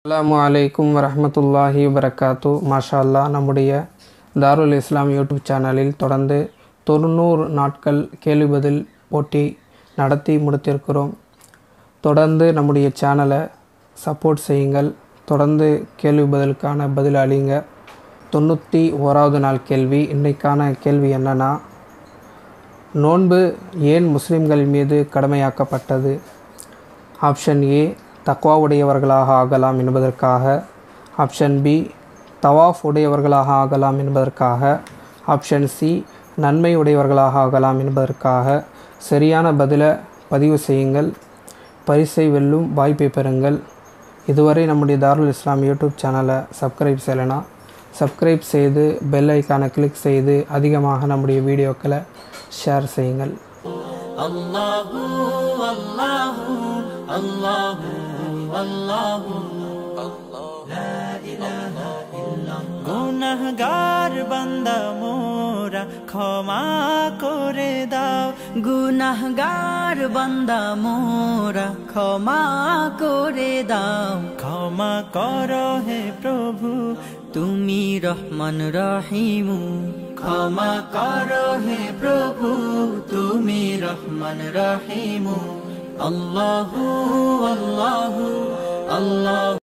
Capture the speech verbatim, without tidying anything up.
அஸ்ஸலாமு அலைக்கும் வரஹ்மத்துல்லாஹி வபரகாத்து. மாஷா அல்லாஹ், நம்முடைய தாருல் இஸ்லாம் யூடியூப் சேனலில் தொடர்ந்து தொண்ணூறு நாட்கள் கேள்வி பதில் போட்டி நடத்தி முடித்திருக்கிறோம். தொடர்ந்து நம்முடைய சேனலை சப்போர்ட் செய்யுங்கள். தொடர்ந்து கேள்வி பதிலுக்கான பதில் அளிங்க. தொண்ணூற்றி ஓராவது நாள் கேள்வி. இன்றைக்கான கேள்வி என்னன்னா, நோன்பு ஏன் முஸ்லிம்கள் மீது கடமையாக்கப்பட்டது? ஆப்ஷன் ஏ, தக்வா உடையவர்களாக ஆகலாம் என்பதற்காக. ஆப்ஷன் பி, தவாஃப் உடையவர்களாக ஆகலாம் என்பதற்காக. ஆப்ஷன் சி, நன்மை உடையவர்களாக ஆகலாம் என்பதற்காக. சரியான பதிலை பதிவு செய்யுங்கள். பரிசை வெல்லும் வாய்ப்பை பெறுங்கள். இதுவரை நம்முடைய தாருல் இஸ்லாம் யூடியூப் சேனலை சப்ஸ்கிரைப் செய்யலைனா சப்ஸ்கிரைப் செய்து பெல் ஐக்கானை கிளிக் செய்து அதிகமாக நம்முடைய வீடியோக்களை ஷேர் செய்யுங்கள். அல்லாஹு அல்லாஹு அல்லாஹு अल्लाहु ला इलाहा इल्लल्लाह। गुनाहगार बंदा मोरा क्षमा करे दाओ, गुनाहगार बंदा मोरा क्षमा करे दाओ। क्षमा करो हे प्रभु तुमी रहमान रहीम, क्षमा करो हे प्रभु तुमी रहमान रहीम। अल्लाहु अल्लाहु अल्लाह।